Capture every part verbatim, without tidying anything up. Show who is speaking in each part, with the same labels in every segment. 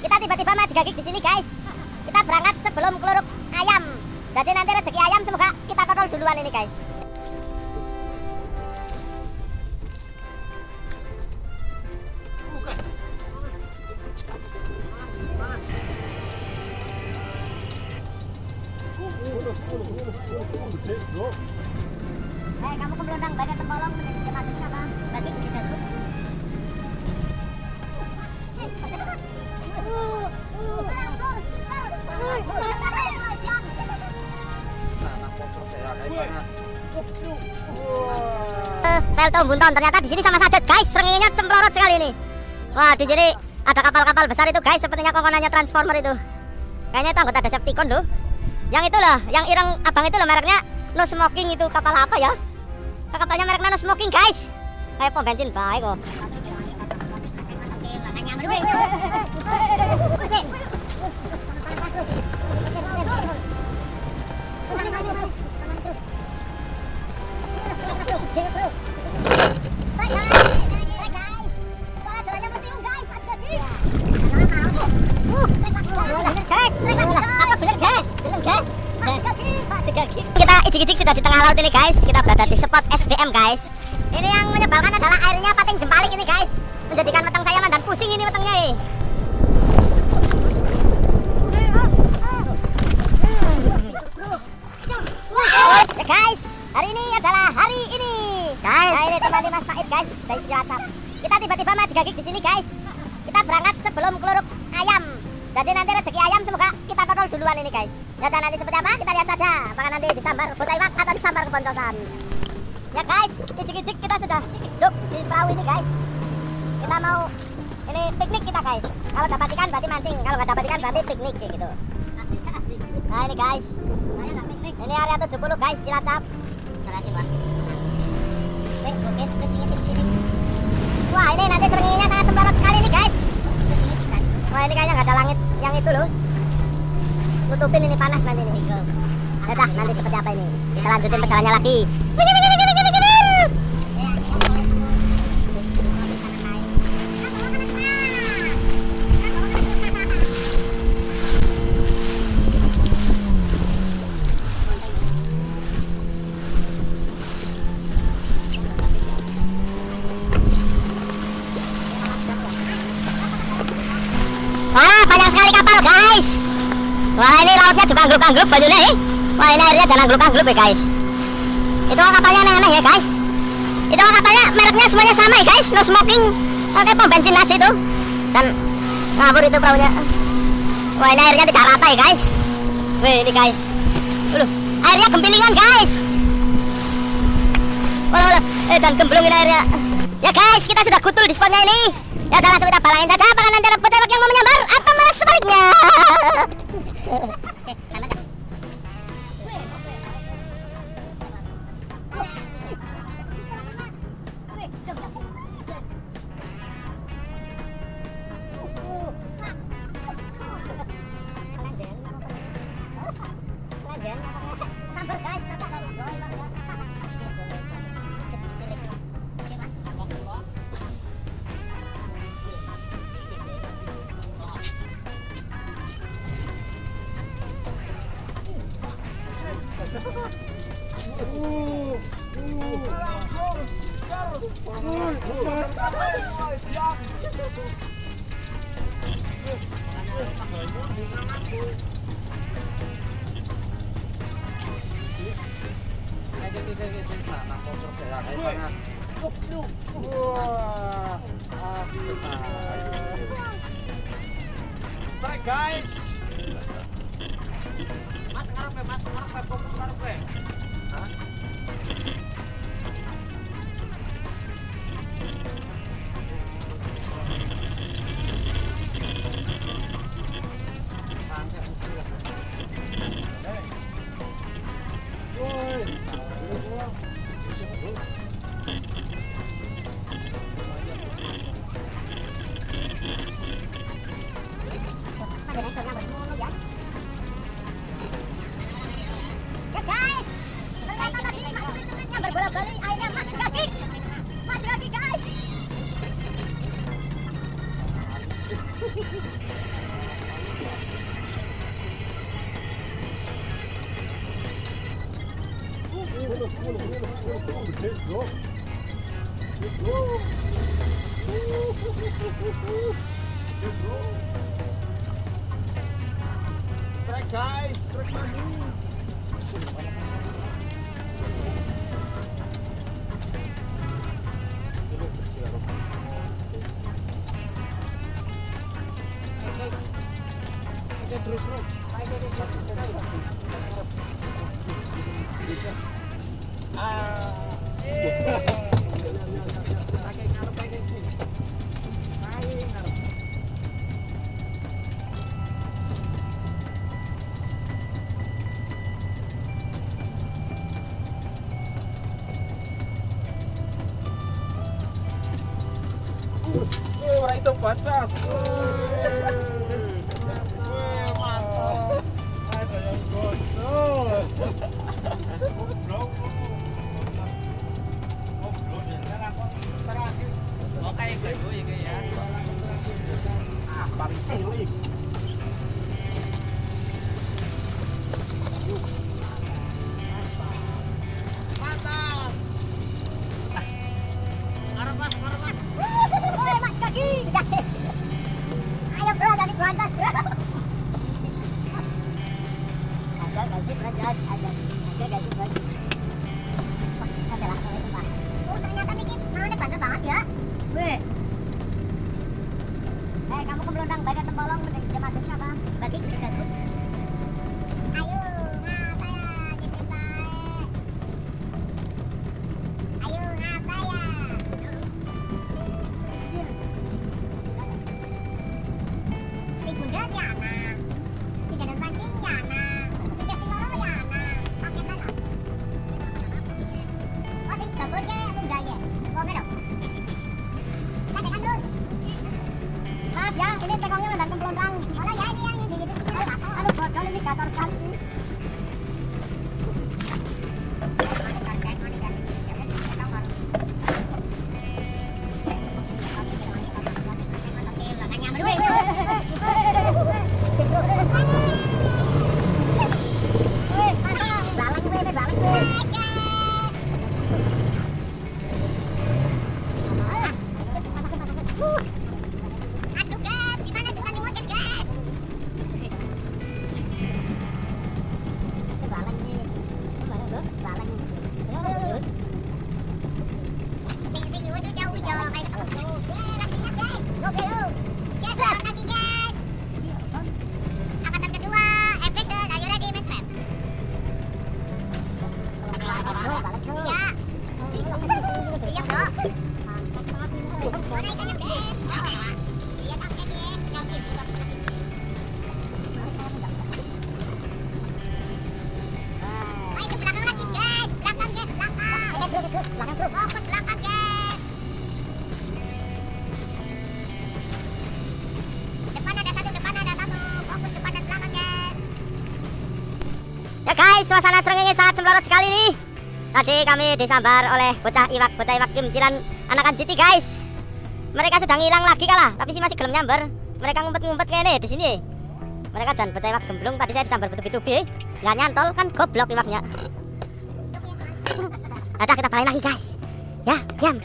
Speaker 1: Kita tiba-tiba majegagik di sini, guys. Kita berangkat sebelum keluruk ayam. Jadi nanti rezeki ayam semoga kita totol duluan ini, guys. Hei, kamu kebelondang bagai tempolong menjadi macet apa? Bagi sudah dulu. Pelto bunton ternyata di sini sama saja, guys. Serenginya cemplorot sekali ini. Wah, di sini ada kapal-kapal besar itu, guys. Sepertinya kokonannya Transformer itu. Kayaknya itu anggota Decepticon loh. Yang itu loh, yang ireng abang itu loh, mereknya No Smoking. Itu kapal apa ya? Kapalnya mereknya No Smoking, guys. Kayak pom bensin baik kok. Kita ijik-ijik sudah di tengah laut ini, guys. Kita berada di spot S B M, guys. Ini yang menyebalkan adalah airnya pating jempalik ini, guys. Menjadikan weteng saya mandan pusing ini wetengnya. Ya, guys, hari ini adalah hari ini, guys. Nah, ini tempat Mas Faid, guys, dari Cilacap. Kita tiba-tiba majegagik di sini, guys. Kita berangkat sebelum keluruk ayam. Jadi nanti rezeki ayam semoga kita totol duluan ini, guys. Ya, dan nanti seperti apa kita lihat saja. Apakah nanti disambar bocah iwak atau disambar keponcosan. Ya, guys, ijik-ijik kita sudah duduk di perahu ini, guys. Kita mau ini piknik kita, guys. Kalau dapat ikan berarti mancing, kalau nggak dapat ikan berarti piknik kayak gitu. Nah, ini, guys. Ini area tujuh puluh, guys, Cilacap. Wah, ini nanti serenginya sangat cemplorot sekali nih, guys. Wah, ini kayaknya nggak ada langit yang itu loh. Nutupin ini, panas nanti nih. Yaudah, nanti seperti apa ini? Kita lanjutin perjalanannya lagi. Wah, banyak sekali kapal, guys. Wah, ini lautnya juga anggluk-anggluk bajunya nih. Wah, ini airnya jangan anggluk-anggluk ya, guys. Itu kapalnya aneh-aneh ya, guys. Itu kapalnya mereknya semuanya sama ya, guys. No Smoking. Pakai pom bensin aja itu. Dan ngabur itu perahunya. Wah, ini airnya tidak rata ya, guys. Wih, ini, guys. Aduh, airnya gembilingan, guys. Waduh, waduh. Eh, jangan gemblung ini airnya. Ya, guys, kita sudah gutul di spotnya ini. Ya udah, langsung kita balangin saja. Apakah nanti ada bocah yang mau menyambar atau malah sebaliknya? Sabar, guys.
Speaker 2: Strike, guys. Mas ngarep ya, mas ngarep ya, fokus ngarep ya. Hah?
Speaker 1: Ya, guys, ternyata tadi mas berbola-balik airnya majegagik. Majegagik, guys.
Speaker 3: Strike guys, strike lagi. Oke, bro, bro. Ah. Pakai ngarep pakai iki. Pakai ngarep. Uh, orang itu baca. Ada yang gondol. Goblok. Goblok ya. Terakhir. Oh kayak gue ya ya. Ah, paling sulit. Mantap. Arep mas, arep mas.
Speaker 1: Woi, mak kaki, kaki. Ayo bro, tadi berantas bro. Ada kasih berantas, ada, ada kasih berantas. Wah, ada lah kalau itu pak. Oh ternyata mikir, mau nih bandel banget ya. Weh. Eh kamu kebelundang bagai tembolong, mending jam aja apa? Bagi sudah tuh. Ayo, ngapa ya, gitu baik. Ayo ngapa ya. Si bunda Tiana, si gadang pancing Tiana, si casting loro Yana, paketan apa? Oh si babon ke bundanya, kok dong? Katakan dulu. Maaf ya, ini tekongnya mantan kempelonrang. Oh ya ini yang di YouTube ini. Aduh bodoh ini gacor sekali. Aduh guys, gimana dengan dimocet guys? Balang nih, balang tuh, balang. Sing sing, waduh jauh jauh kayak tuh. Lakinya guys, oke lu. Guys, lawan lagi guys. Angkatan kedua, Episode, are you ready, my friend? Iya. Iya bro. Mana ikannya guys? Iya pakai dia, nyampe di bawah kaki. Nah itu belakang lagi guys, belakang guys, belakang. Oke bro, bro, belakang bro. Fokus belakang guys. Depan ada satu, depan ada satu. Fokus depan dan belakang guys. Ya guys, suasana Srengenge sangat semlorot sekali nih. Tadi kami disambar oleh bocah iwak, bocah iwak kimcilan anakan G T guys. Mereka sudah ngilang lagi kalah, tapi sih masih gelem nyambar. Mereka ngumpet-ngumpet kayaknya di sini. Mereka jangan bocah iwak gemblung. Tadi saya disambar betubi-tubi, nggak nyantol kan goblok iwaknya. Ada kita balik lagi guys. Ya, diam.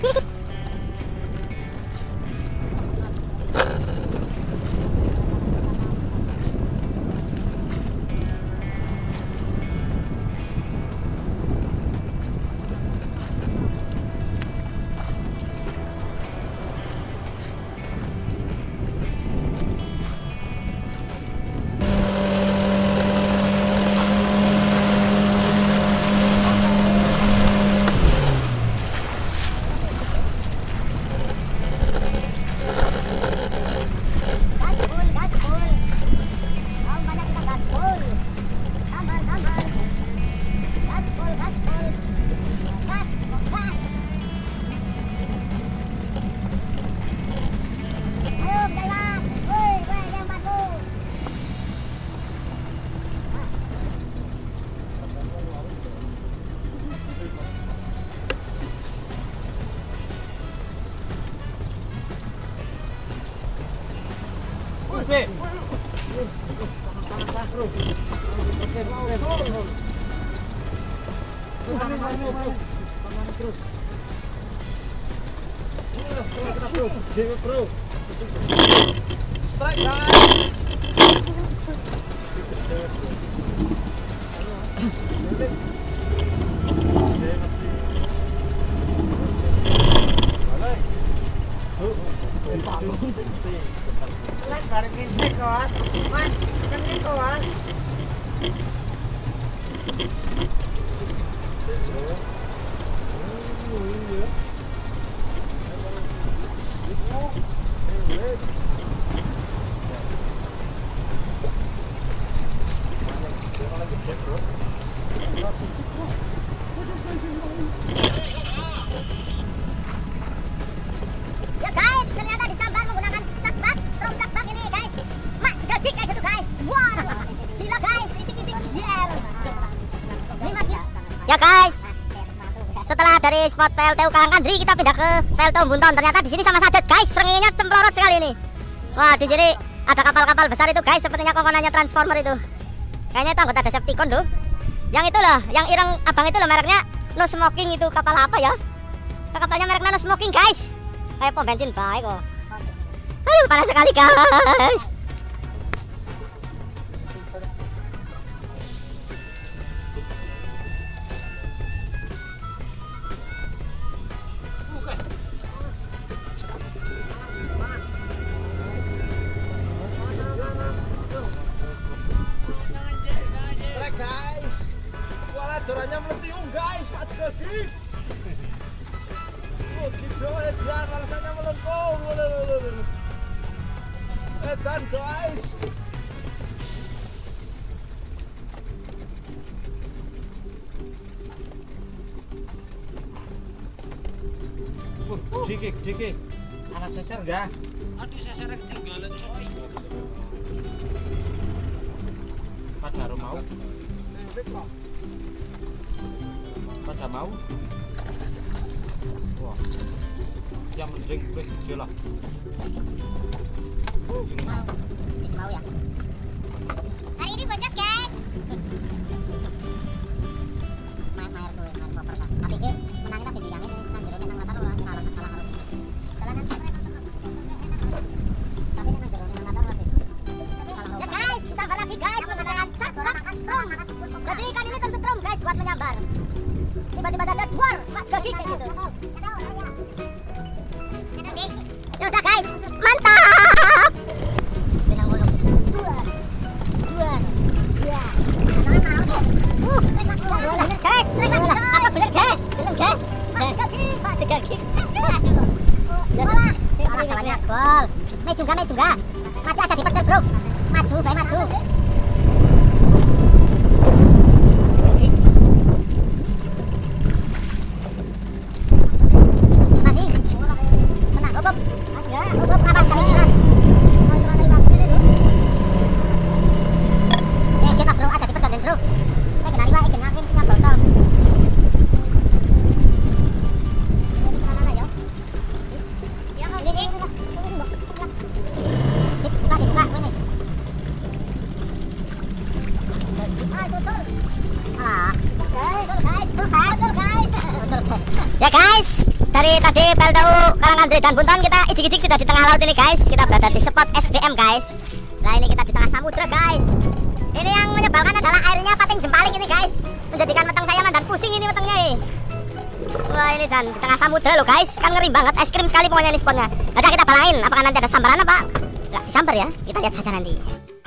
Speaker 2: Oke.
Speaker 3: Strike guys.
Speaker 1: Ya guys, ternyata disambar menggunakan cakbak, strom cakbak ini guys. Mak juga gig kayak gitu guys. Wah, gila guys, icik-icik jel. lima kilo. Ya guys, setelah dari spot P L T U Karangkandri kita pindah ke P L T U Bunton. Ternyata di sini sama saja guys, seringnya cemplorot sekali ini. Wah, di sini ada kapal-kapal besar itu guys, sepertinya komponennya transformer itu. Kayaknya itu anggota Decepticon tuh. Yang itu loh, yang ireng abang itu loh mereknya No Smoking, itu kapal apa ya? Kapalnya mereknya No Smoking guys. Kayak pom bensin baik kok. Aduh, panas sekali guys.
Speaker 3: Trek guys. Wala jorannya meletiung guys, Pak Joggi. Oh gitu edan, alasannya melengkung. Edan guys. Uh, dikik, dikik. Anak seser enggak?
Speaker 2: Aduh, sesernya ketinggalan coy.
Speaker 3: Pada mau? Pada mau? Wah, yang mending gue gede lah. Sini.
Speaker 1: Mau ya. Hari ini bocah guys. Main main gue, main koper kan. Tapi ke menang kita video yang ini nang jero nang latar ora salah salah harus. Kalau nanti tapi nang jero nang latar ora. Ya guys, disambar lagi guys menggunakan cakbak strom. Jadi ikan ini tersetrum guys buat menyambar. Tiba-tiba saja duar, Pak Joggi kayak gitu. Ya udah guys, mantap. Benang bolong. Dua. Dua. Dua. Uh, bener guys, bener apa bener guys? Bener guys. Pak Joggi, Pak Joggi. Malah, kawannya gol. Maju enggak, maju enggak? Maju aja dipercel, Bro. Maju, baik maju. Ya guys, dari tadi P L T U Karangkandri dan Bunton kita ijik-ijik sudah di tengah laut ini guys. Kita berada di spot S B M guys. Nah ini kita di tengah samudra guys. Ini yang menyebalkan adalah airnya pating jempaling ini guys, menjadikan weteng saya dan pusing ini wetengnya ini. Wah ini dan di tengah samudra loh guys, kan ngeri banget, es krim sekali pokoknya ini spotnya. Ada kita balangin, apakah nanti ada sambaran apa? Nggak disambar ya, kita lihat saja nanti.